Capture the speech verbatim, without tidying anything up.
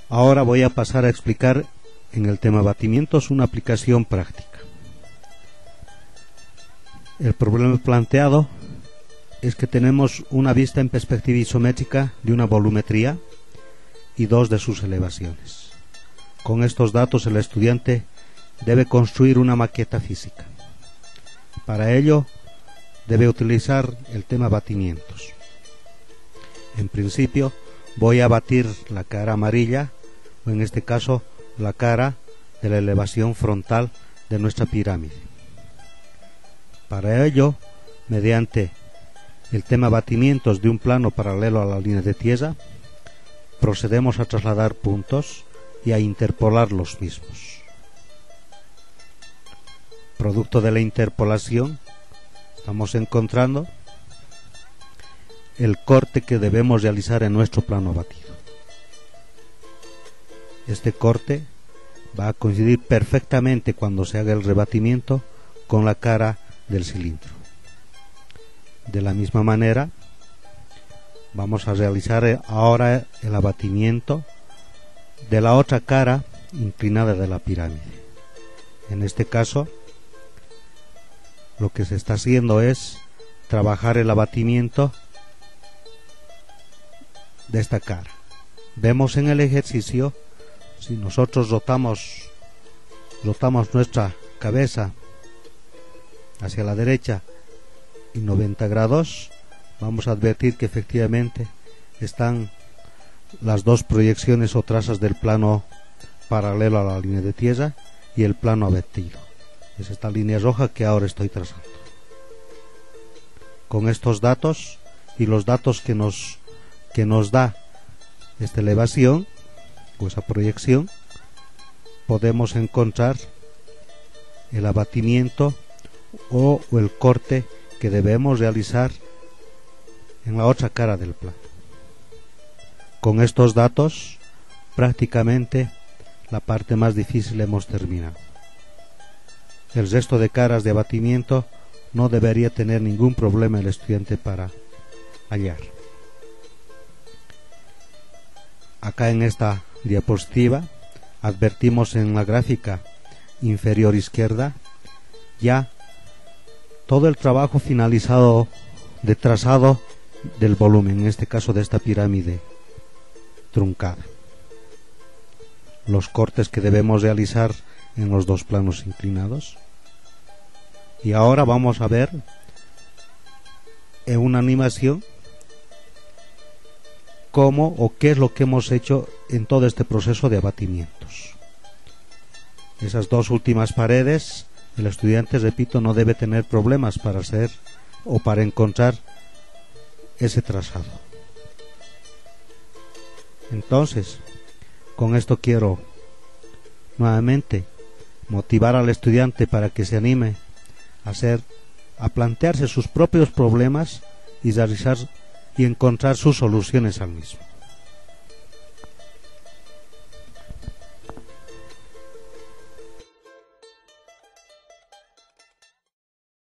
Ahora voy a pasar a explicar en el tema abatimientos una aplicación práctica. El problema planteado es que tenemos una vista en perspectiva isométrica de una volumetría y dos de sus elevaciones. Con estos datos el estudiante debe construir una maqueta física. Para ello debe utilizar el tema abatimientos. En principio voy a abatir la cara amarilla, o en este caso la cara de la elevación frontal de nuestra pirámide. Para ello, mediante el tema abatimientos de un plano paralelo a la línea de tierra, procedemos a trasladar puntos y a interpolar los mismos. Producto de la interpolación, estamos encontrando el corte que debemos realizar en nuestro plano abatido. Este corte va a coincidir perfectamente cuando se haga el rebatimiento con la cara del cilindro. De la misma manera, vamos a realizar ahora el abatimiento de la otra cara inclinada de la pirámide. En este caso, lo que se está haciendo es trabajar el abatimiento de esta cara. Vemos en el ejercicio, si nosotros rotamos, rotamos nuestra cabeza hacia la derecha y noventa grados, vamos a advertir que efectivamente están las dos proyecciones o trazas del plano paralelo a la línea de tierra y el plano abatido. Es esta línea roja que ahora estoy trazando. Con estos datos y los datos que nos, que nos da esta elevación o esa proyección, podemos encontrar el abatimiento o, o el corte que debemos realizar en la otra cara del plano. Con estos datos, prácticamente la parte más difícil hemos terminado. El resto de caras de abatimiento no debería tener ningún problema el estudiante para hallar. Acá en esta diapositiva advertimos en la gráfica inferior izquierda ya todo el trabajo finalizado de trazado del volumen, en este caso de esta pirámide truncada. Los cortes que debemos realizar en los dos planos inclinados. Y ahora vamos a ver en una animación cómo o qué es lo que hemos hecho en todo este proceso de abatimientos. Esas dos últimas paredes, el estudiante, repito, no debe tener problemas para hacer o para encontrar ese trazado. Entonces, con esto quiero nuevamente motivar al estudiante para que se anime a hacer, a plantearse sus propios problemas y realizar y encontrar sus soluciones al mismo.